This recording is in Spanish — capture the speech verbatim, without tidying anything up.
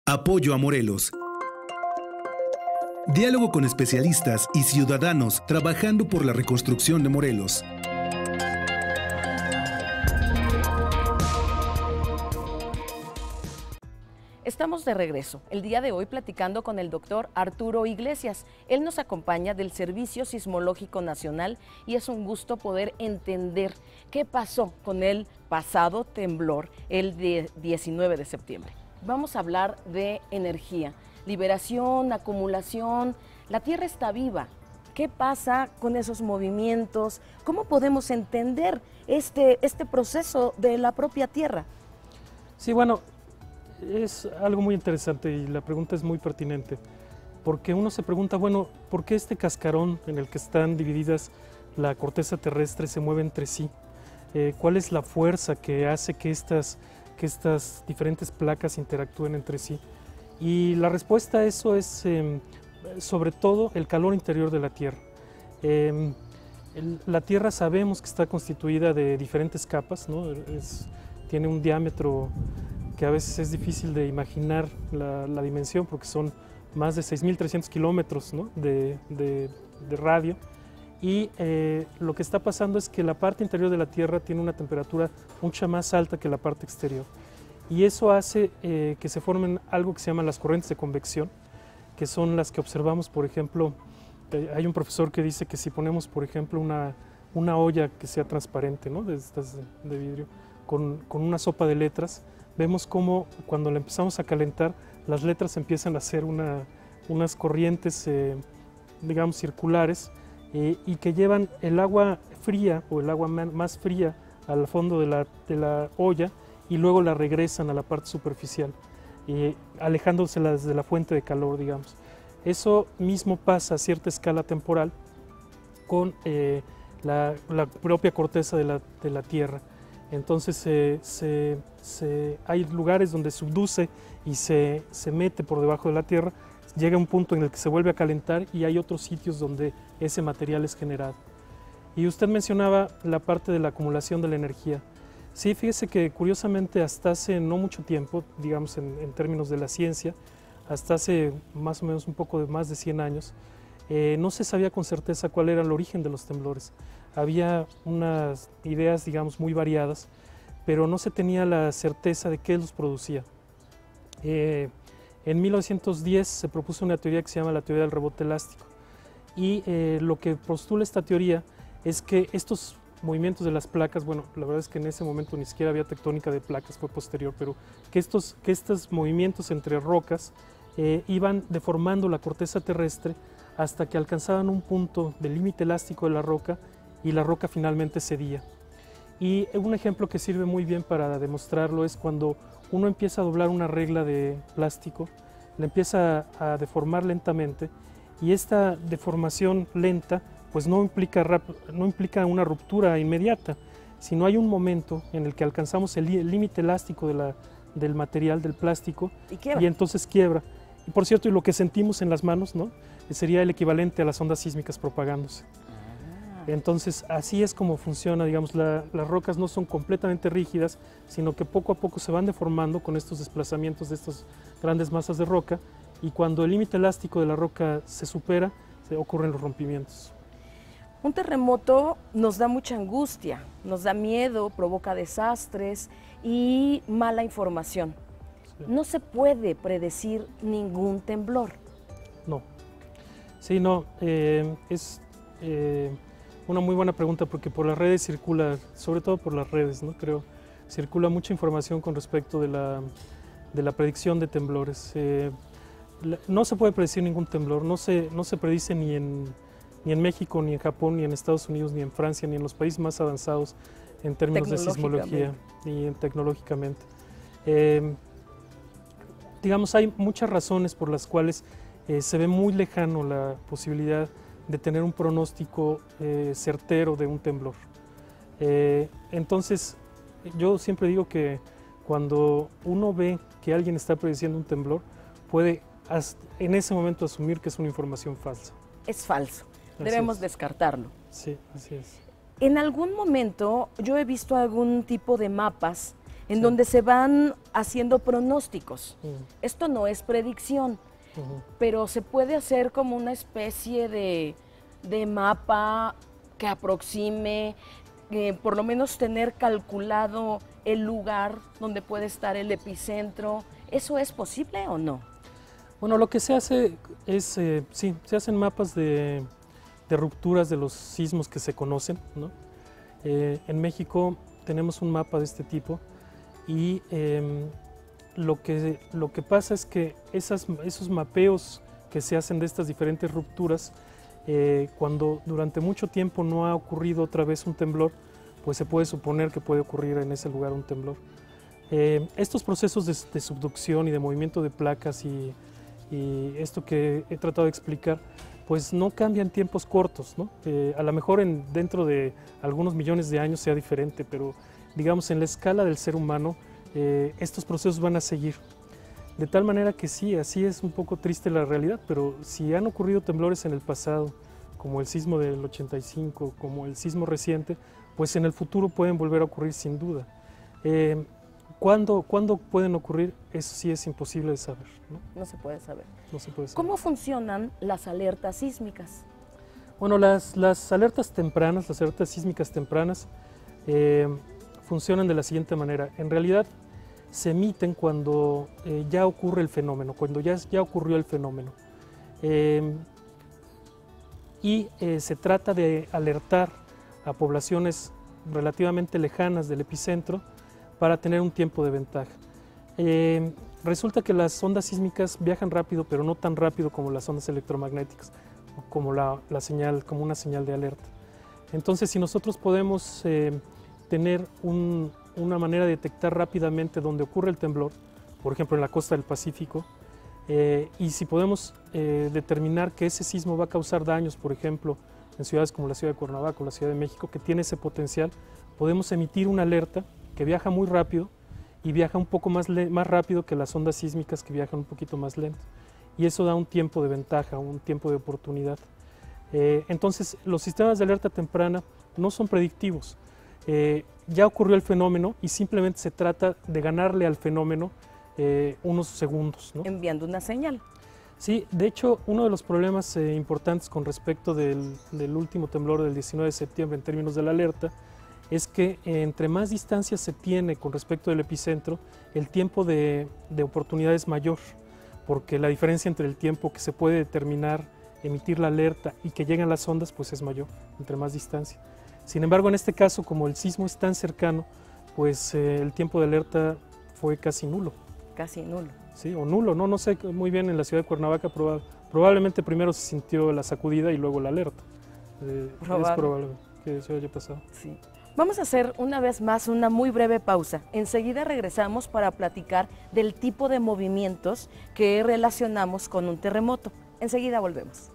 Apoyo a Morelos. Diálogo con especialistas y ciudadanos trabajando por la reconstrucción de Morelos. Estamos de regreso, el día de hoy platicando con el doctor Arturo Iglesias. Él nos acompaña del Servicio Sismológico Nacional y es un gusto poder entender qué pasó con el pasado temblor, el de diecinueve de septiembre. Vamos a hablar de energía, liberación, acumulación. La Tierra está viva. ¿Qué pasa con esos movimientos? ¿Cómo podemos entender este, este proceso de la propia Tierra? Sí, bueno, es algo muy interesante y la pregunta es muy pertinente, porque uno se pregunta, bueno, ¿por qué este cascarón en el que están divididas la corteza terrestre se mueve entre sí? Eh, ¿Cuál es la fuerza que hace que estas, que estas diferentes placas interactúen entre sí? Y la respuesta a eso es eh, sobre todo el calor interior de la Tierra. Eh, el, la Tierra sabemos que está constituida de diferentes capas, ¿no? Es, tiene un diámetro que a veces es difícil de imaginar la, la dimensión, porque son más de seis mil trescientos kilómetros, ¿no? de, de, de radio, y eh, lo que está pasando es que la parte interior de la Tierra tiene una temperatura mucho más alta que la parte exterior, y eso hace eh, que se formen algo que se llaman las corrientes de convección, que son las que observamos, por ejemplo, eh, hay un profesor que dice que si ponemos, por ejemplo, una, una olla que sea transparente, ¿no? de estas de, de vidrio, con, con una sopa de letras, vemos cómo cuando la empezamos a calentar, las letras empiezan a hacer una, unas corrientes, eh, digamos, circulares, eh, y que llevan el agua fría o el agua más fría al fondo de la, de la olla y luego la regresan a la parte superficial, eh, alejándoselas de la fuente de calor, digamos. Eso mismo pasa a cierta escala temporal con eh, la, la propia corteza de la, de la Tierra. Entonces eh, se, se, hay lugares donde subduce y se, se mete por debajo de la Tierra, llega un punto en el que se vuelve a calentar y hay otros sitios donde ese material es generado. Y usted mencionaba la parte de la acumulación de la energía. Sí, fíjese que curiosamente hasta hace no mucho tiempo, digamos en, en términos de la ciencia, hasta hace más o menos un poco de más de cien años, eh, no se sabía con certeza cuál era el origen de los temblores. Había unas ideas, digamos, muy variadas, pero no se tenía la certeza de qué los producía. Eh, en mil novecientos diez se propuso una teoría que se llama la teoría del rebote elástico, y eh, lo que postula esta teoría es que estos movimientos de las placas, bueno, la verdad es que en ese momento ni siquiera había tectónica de placas, fue posterior, pero que estos, que estos movimientos entre rocas eh, iban deformando la corteza terrestre hasta que alcanzaban un punto del límite elástico de la roca y la roca finalmente cedía. Y un ejemplo que sirve muy bien para demostrarlo es cuando uno empieza a doblar una regla de plástico, la empieza a, a deformar lentamente, y esta deformación lenta pues no implica, no implica una ruptura inmediata, sino hay un momento en el que alcanzamos el límite elástico de la, del material, del plástico, y, y entonces quiebra. Y por cierto, y lo que sentimos en las manos, ¿no? sería el equivalente a las ondas sísmicas propagándose. Entonces, así es como funciona, digamos, la, las rocas no son completamente rígidas, sino que poco a poco se van deformando con estos desplazamientos de estas grandes masas de roca, y cuando el límite elástico de la roca se supera, se ocurren los rompimientos. Un terremoto nos da mucha angustia, nos da miedo, provoca desastres y mala información. Sí. No se puede predecir ningún temblor. No. Sí, no, eh, es... Eh, una muy buena pregunta, porque por las redes circula, sobre todo por las redes, ¿no? Creo, circula mucha información con respecto de la, de la predicción de temblores. Eh, la, no se puede predecir ningún temblor, no se, no se predice ni en, ni en México, ni en Japón, ni en Estados Unidos, ni en Francia, ni en los países más avanzados en términos de sismología y tecnológicamente. Eh, digamos, hay muchas razones por las cuales eh, se ve muy lejano la posibilidad de tener un pronóstico eh, certero de un temblor. Eh, entonces, yo siempre digo que cuando uno ve que alguien está prediciendo un temblor, puede en ese momento asumir que es una información falsa. Es falso, debemos descartarlo. Sí, así es. En algún momento yo he visto algún tipo de mapas en Sí. donde se van haciendo pronósticos. Ujú. Esto no es predicción, Ujú. pero se puede hacer como una especie de, de mapa que aproxime, eh, por lo menos tener calculado el lugar donde puede estar el epicentro. ¿Eso es posible o no? Bueno, lo que se hace es, eh, sí, se hacen mapas de, de rupturas de los sismos que se conocen, ¿no? Eh, en México tenemos un mapa de este tipo y eh, lo, que, lo que pasa es que esas, esos mapeos que se hacen de estas diferentes rupturas, eh, cuando durante mucho tiempo no ha ocurrido otra vez un temblor, pues se puede suponer que puede ocurrir en ese lugar un temblor. Eh, estos procesos de, de subducción y de movimiento de placas y, y esto que he tratado de explicar, pues no cambian tiempos cortos, ¿no? Eh, a lo mejor en, dentro de algunos millones de años sea diferente, pero digamos en la escala del ser humano, eh, estos procesos van a seguir. De tal manera que sí, así es un poco triste la realidad, pero si han ocurrido temblores en el pasado, como el sismo del ochenta y cinco, como el sismo reciente, pues en el futuro pueden volver a ocurrir sin duda. Eh, ¿Cuándo, ¿Cuándo pueden ocurrir? Eso sí es imposible de saber, ¿no? No se puede saber. No se puede saber. ¿Cómo funcionan las alertas sísmicas? Bueno, las, las alertas tempranas, las alertas sísmicas tempranas, eh, funcionan de la siguiente manera. En realidad se emiten cuando eh, ya ocurre el fenómeno, cuando ya, ya ocurrió el fenómeno. Eh, y eh, se trata de alertar a poblaciones relativamente lejanas del epicentro para tener un tiempo de ventaja. Eh, resulta que las ondas sísmicas viajan rápido, pero no tan rápido como las ondas electromagnéticas, como, la, la señal, como una señal de alerta. Entonces, si nosotros podemos eh, tener un, una manera de detectar rápidamente dónde ocurre el temblor, por ejemplo en la costa del Pacífico, eh, y si podemos eh, determinar que ese sismo va a causar daños, por ejemplo, en ciudades como la ciudad de Cuernavaca o la Ciudad de México, que tiene ese potencial, podemos emitir una alerta que viaja muy rápido y viaja un poco más, más rápido que las ondas sísmicas que viajan un poquito más lento. Y eso da un tiempo de ventaja, un tiempo de oportunidad. Eh, entonces, los sistemas de alerta temprana no son predictivos. Eh, ya ocurrió el fenómeno y simplemente se trata de ganarle al fenómeno eh, unos segundos, ¿no? Enviando una señal. Sí, de hecho, uno de los problemas eh, importantes con respecto del, del último temblor del diecinueve de septiembre en términos de la alerta es que eh, entre más distancia se tiene con respecto del epicentro, el tiempo de, de oportunidad es mayor, porque la diferencia entre el tiempo que se puede determinar, emitir la alerta y que llegan las ondas, pues es mayor, entre más distancia. Sin embargo, en este caso, como el sismo es tan cercano, pues eh, el tiempo de alerta fue casi nulo. Casi nulo. Sí, o nulo, no, no sé muy bien en la ciudad de Cuernavaca, proba, probablemente primero se sintió la sacudida y luego la alerta. Eh, Probable. Es probable que eso haya pasado. Sí. Vamos a hacer una vez más una muy breve pausa. Enseguida regresamos para platicar del tipo de movimientos que relacionamos con un terremoto. Enseguida volvemos.